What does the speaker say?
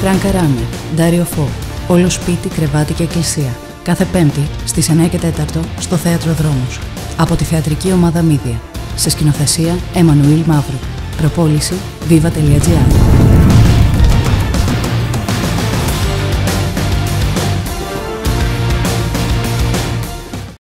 Φραν Καράνε, Ντάριο Φω, Όλο σπίτι, κρεβάτι και εκκλησία. Κάθε Πέμπτη στις 9 και 4 στο Θέατρο Δρόμους. Από τη θεατρική ομάδα Media. Σε σκηνοθεσία Εμμανουήλ Μαύρου. Προπόληση viva.gr.